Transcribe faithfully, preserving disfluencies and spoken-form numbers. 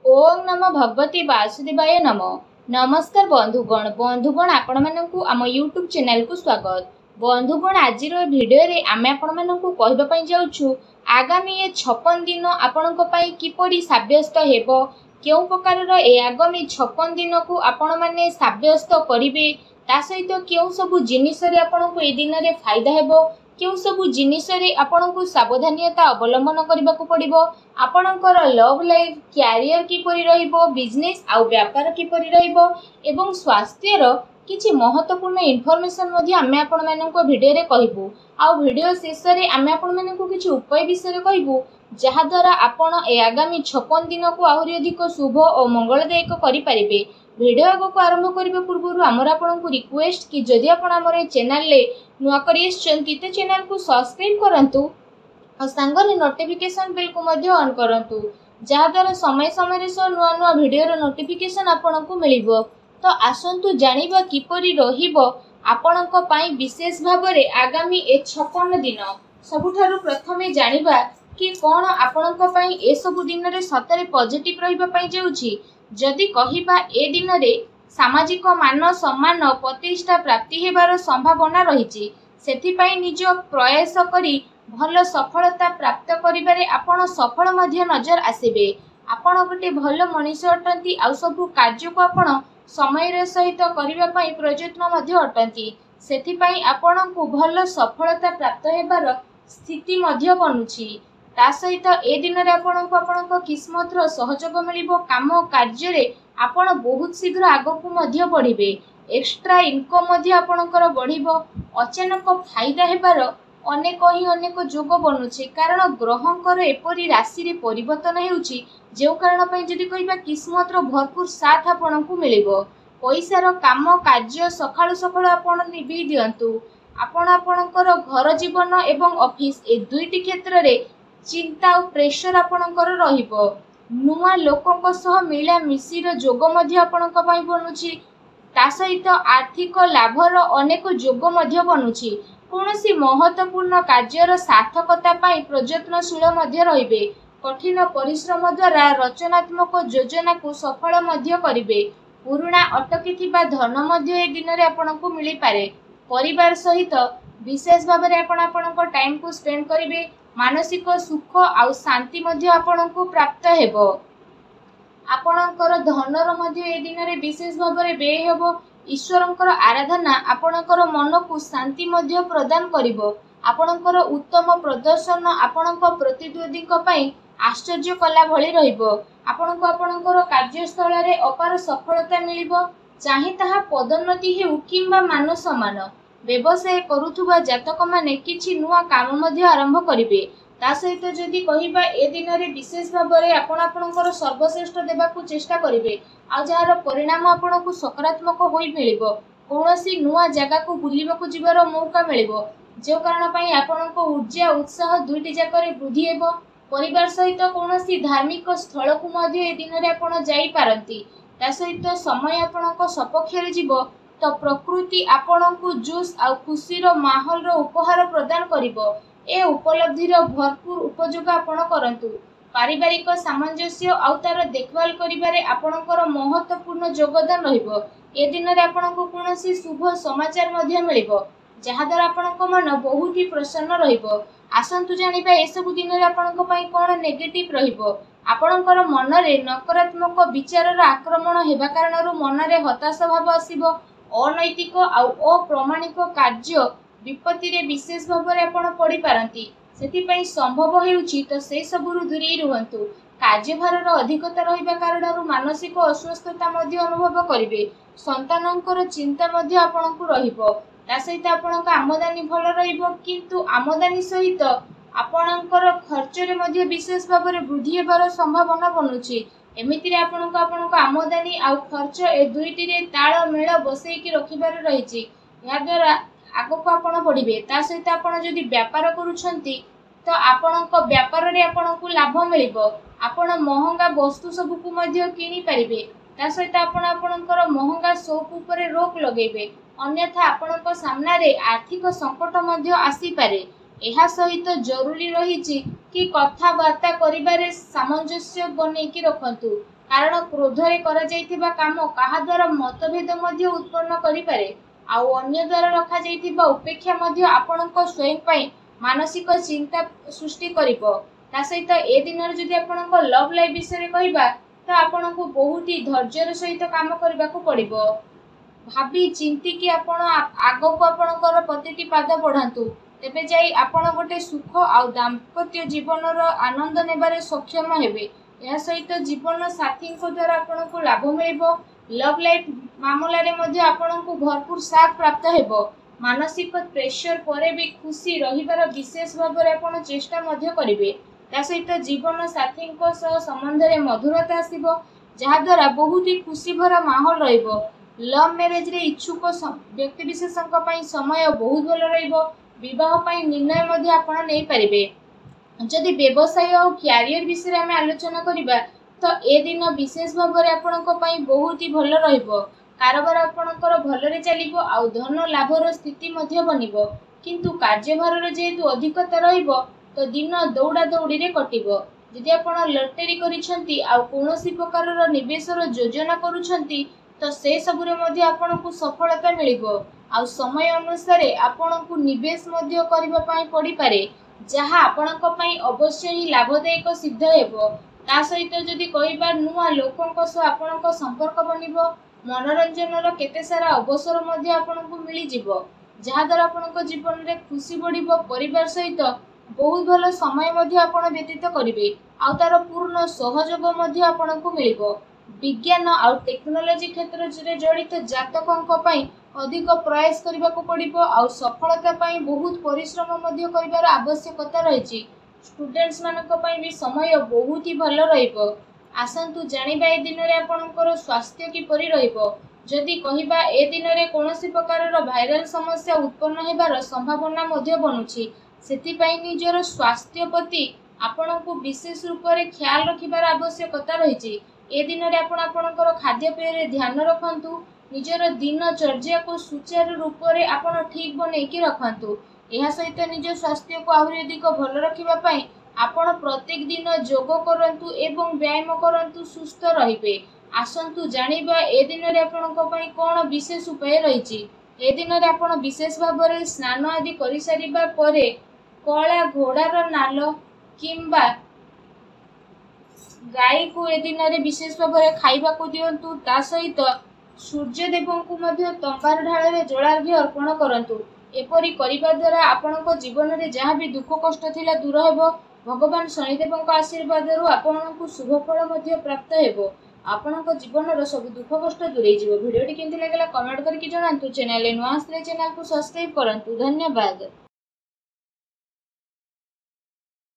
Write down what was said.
ओम नमो भगवती वासुदेवाय नमो। नमस्कार बंधुगण बंधुगण आपण मानकु आम यूट्यूब चैनल को स्वागत। बंधुगण आज भिडियो रे आमे आपण मानकु कहबा पई जाउछु आगामी ए छप्पन दिन आपणक पई किपरि साब्यस्त हेबो, केउ प्रकार ए आगामी छप्पन दिन को आपण माने साब्यस्त करिवे, ता सहित केउ सब जिनिस रे आपणक ए दिन रे फायदा हेबो, केउ सब जिनिस रे आपणक सावधानियता अवलंबन करबा को पड़िबो, आपणकर लव लाइफ कैरियर किपरि रहिबो, बिजनेस आउ व्यापार किपरि रहिबो एवं स्वास्थ्यर किछि महत्वपूर्ण इन्फॉर्मेशन मध्ये आमे आपण माननको भिडियो रे कहिबु। आउ भिडियो शेष रे आमे आपण माननको किछि उपाय विषय रे कहिबु जहा द्वारा आपण ए आगामी छप्पन दिन को आहुरी अधिक शुभ और मंगलदायक करि परिबे। भिडियो आगको आरंभ करबा पूर्व आमर आपनको रिक्वेस्ट कि जदि आपण हमर चैनल ले नुआ करि आछंती ते चैनल को सब्सक्राइब करंतु और सांगरे नोटिफिकेशन बेल को मध्य ऑन करंतु, जहा द्वारा समय समय सह नुआ नुआ भिडियो रो नोटिफिकेशन आपनको मिलिबो। तो आसंतु जानिबा किपरि रहिबो आपणक पई विशेष भाबरे आगामी ए छप्पन दिन। सबुठारु प्रथमे जानिबा कि कोन आपणक पई ए सब दिन रे सतरे पॉजिटिव रहिबा पई जाउछि। जदि कहिबा ए दिन रे सामाजिक मान सम्मान प्रतिष्ठा प्राप्ति हेबार संभावना रहिछि, सेथि पई निज प्रयास करी भल सफलता प्राप्त करिबारे आपण सफल मध्य नजर आसीबे। आपण गोटे भल मनीष अटंती आउ सब कार्य को आपण समय सहित करबा पई प्रयत्न मध्य अटंती, सेथि पई आपण को भल सफलता प्राप्त हेबार स्थिति मध्य बनुछि। ता सहित ए दिन रे आपण को आपण को किस्मत रो सहयोग मिलिबो, काम कार्य रे आपण बहुत शीघ्र आगो को मध्य बढ़िबे, एक्स्ट्रा इनकम मध्य आपणकर बढ़िबो, अचानक फायदा हेबार अनेक ही अनेक जोग बनुछि। कारण ग्रहंकर एपरी राशि रे परिवर्तन हेउछि जेउ कारण पई जदि कहिबा किस्मत रो भरपूर साथ आपणकु मिलिबो। पैसार काम कार्य सखाळु सखाळु आपण निभि दियंतु। आपण आपणकर घर जीवन एवं ऑफिस ए दुईटी क्षेत्र रे चिंता और प्रेशर आपणकर रहिबो। नुआ लोकंक सह मिला मिसिर जोग मध्य आपणक पई बनुछि। ता सहित आर्थिक लाभर अनेक जोग मध्य बनुछि। कौनसी महत्वपूर्ण कार्यर सार्थकता पाई प्रयत्नशील मध्य रहिबे। कठिन परिश्रम द्वारा रचनात्मक योजना को सफल मध्य करिवे। पुराणा अटकी थिबा धन मध्य ए दिन रे आपनको मिली पारे। परिवार सहित विशेष भाव में आपण आपणक टाइम को स्पेंड करिवे। मानसिक सुख आउ शांति मध्य आपणको प्राप्त हेबो। आपणकर धनर मध्य ए दिन रे विशेष भाव में व्यय हेबो। ईश्वरंकर आराधना आपणकर मन को शांति मध्य प्रदान करिवो। आपणकर उत्तम प्रदर्शन आपणक प्रतिद्वंदीक पई आश्चर्य कला भली रहिबो। आपणको आपणकर कार्यस्थल रे अपार सफलता मिलिबो। चाहे ताहा पदोन्नति हेउ किंबा मान सम्मान। व्यवसाय करुथुबा जातक माने किछि नुआ काम मध्य आरंभ करिवे। ता सहित जदि कहिबा ए दिन रे विशेष भाव में आपण आपणकर सर्वश्रेष्ठ देबा को चेष्टा करिवे। आ जार परिणाम आपणको सकारात्मक होई मिलिबो। कोनोसी नुआ जगह को बुलिबा को जिबार मौका मिलिबो, जे कारण पई आपणको ऊर्जा उत्साह दुईटी जाकरे वृद्धि हेबो। परिवार सहित कोनोसी धार्मिक स्थल को मध्य ए दिन रे आपण जाई पारंती। ता सहित समय आपणको सपक्ष रे जिवो तो प्रकृति आपणको जोश आ खुशी रो माहौल रो उपहार प्रदान करिवो। ए उपलब्धि रो भरपूर उपयोग आपण करंतु। पारिवारिक सामंजस्य आउ तार देखभाल करिबारे आपणकर महत्वपूर्ण योगदान रहिबो। ए दिन रे आपणको कोनोसी शुभ समाचार मध्य मिलिबो, जहा द्वारा आपणको मन बहुत ही प्रसन्न रहिबो। आसंतु जानिबा ए सब दिन रे आपणको पई कोन नेगेटिव रहिबो। आपणकर मन रे नकारात्मक विचार रो आक्रमण हेबा कारणरु मन रे हताशा भाव आसीबो। अनैतिक आउ अप्रमाणिक कार्य विपत्ति रे विशेष भाव में आपण पड़ी पारंती। सेति पई संभव हेउछि तो से सबुरु दूरी रुहंतु। कार्यभार रो अधिकता रहिबा कारणरु मानसिक अस्वस्थता मध्य अनुभव करिवे। संतानंकर चिंता मध्य आपणकु रहिबो। ता सहित आपणक आमदानी भल रहिबो, किंतु आमदानी सहित आपणकर खर्च रे मध्य विशेष भाव में वृद्धि हेबार संभावना बनुछि। एमिति रे आपणक आपणक आमदानी आउ खर्च ए दुईटी रे ताळ मेळ बसैकी रखिबार रहिछि। या द्वारा आगको आपण बढ़िबे। ता सहित आपण जदि व्यापार करूछंती तो आपणक व्यापार रे आपणकु लाभ मिलिबो। आपण महंगा वस्तु सब को मध्य किनी परिबे। ता सहित आपण आपणकर महंगा शौक उपरे रोक लगेबे। अन्यथा आपणक सामना रे आर्थिक संकट मध्य आसी पारे। एहा सहित जरूरी रहिछि कि कथबार्ता करिबारे सामंजस्य बनैकी रखंतु कारण क्रोधरे करा जाइथिबा काम काहा द्वारा मतभेद मध्य उत्पन्न करिपारे आउ अन्य द्वारा रखा जाइथिबा उपेक्षा मध्य आपणक स्वयं पई मानसिक चिंता सृष्टि करिवो। ता सहित ए दिन जदि आपणक लव लाइफ विषय कहबा तो आपणक बहुत ही धैर्यर सहित काम करबा को पड़िबो। भाभी चिंती कि आपण आग को आपणकर प्रतिटी पाद बढ़ातु तेबे जाई आपण गोटे सुख आ दाम्पत्य जीवन आनंद नेबारे सक्षम हेबे। यह सहित जीवन साथी द्वारा आपण को लाभ मिलिबो। लव लाइफ मामला रे मध्ये आपण को भरपूर साथ प्राप्त हेबो। मानसिक प्रेशर परे भी खुशी रहिबार विशेष भाव में आपण चेष्टा मध्ये करिवे। ता सहित जीवन साथी सह संबंध रे मधुरता आसीबो जहा द्वारा बहुत ही खुशी भरा माहौल रहिबो। लव मैरिज रे इच्छुक व्यक्ति विशेषक पई समय बहुत भल रहिबो। विवाह पई निर्णय मध्ये आपण नै परिबे। जदि व्यवसाय और कैरियर विषय में आलोचना करिबा तो ए दिन विशेष भाव में आपणक पई बहुत ही भल रहिबो। कारोबार आपणकर भलरे चलिबो आ धन लाभर स्थिति मध्ये बनिबो। किंतु कार्यभार जेहेतु अधिकता रहिबो तो दिन दौड़ा दौड़ी रे कटिबो। जदि आपण लटरी करिसंती आ कोनोसी प्रकारर निवेशर योजना करूछंती तो से सबुरे मध्ये आपणकु सफलता मिलिबो। आ समय अनुसार आपणकु निवेश मध्ये करिबा पई पड़ी पारे जहा आपणक पई अवश्य ही लाभदायक सिद्ध हेबो। ता सहित जदि कहिबा नुआ लोकंक सह आपणक संपर्क बनिबो। मनोरंजनर केते सारा अवसर मध्ये आपणकु मिली जिवो जहा द्वारा आपणक जीवन रे खुशी बढ़िबो। परिवार सहित बहुत भल समय मध्ये आपण व्यतीत करिवे आ तार पूर्ण सहयोग मध्ये आपणकु मिलिबो। विज्ञान और टेक्नोलोजी क्षेत्र रे जड़ित जातकंक पई अधिक प्रयास करबा को पड़िबो आ सफलता पई बहुत परिश्रम मध्ये करिवार आवश्यकता रहिछि। स्टूडेंट्स मानक पई भी समय बहुत ही भल रहिबो। आसंतु जानिबा ए दिन रे आपणकर स्वास्थ्य किपरि रहिबो। जदि कहिबा ए दिन रे कोनोसी प्रकारर भाइरल समस्या उत्पन्न हेबार संभावना मध्ये बनुछि सेति पई निजर स्वास्थ्य प्रति आपणकु विशेष रूप रे ख्याल रखिबार आवश्यकता रहिछि। ए दिन रे आपण आपणकर खाद्य पेय रे ध्यान रखंतु। निजर दिनचर्या को सुचारू रूप रे आपण ठीक बनैकी रखंतु। एहा सहित निज स्वास्थ्य को आहुरी अधिक भल रखिबा पई आपण प्रत्येक दिन योग करंतु एवं व्यायाम करंतु सुस्थ रहिबे। आसंतु जानिबा ए दिन रे आपणक पई कोन विशेष उपाय रहिछि। ए दिन रे आपण विशेष भाव रे स्नान आदि करि सारिबा परे कळा घोड़ार नाल किंबा गाई को ए दिन रे विशेष भाव रे खाइबा को दियंतु। ता सहित सूर्य देवों को मध्य तंबार ढाल रे जलार्घ्य अर्पण करंतु। एपरि करिबा द्वारा आपणक जीवन रे जहाँ भी दुख कष्ट थिला दूर हेबो। भगवान शनिदेवों आशीर्वाद आपको शुभ फल प्राप्त हेबो। आपणक जीवन सब दुख कष्ट दूरे जीवो। वीडियो टी केमती लागला कमेंट करके जणांतु। चैनल नुआ आसले चैनल को सब्सक्राइब करंतु। धन्यवाद।